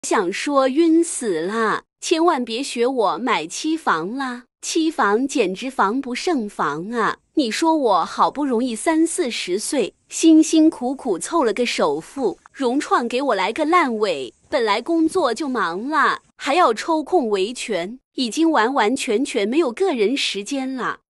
想说晕死了，千万别学我买期房啦，期房简直防不胜防啊！你说我好不容易30-40岁，辛辛苦苦凑了个首付，融创给我来个烂尾，本来工作就忙了，还要抽空维权，已经完完全全没有个人时间了。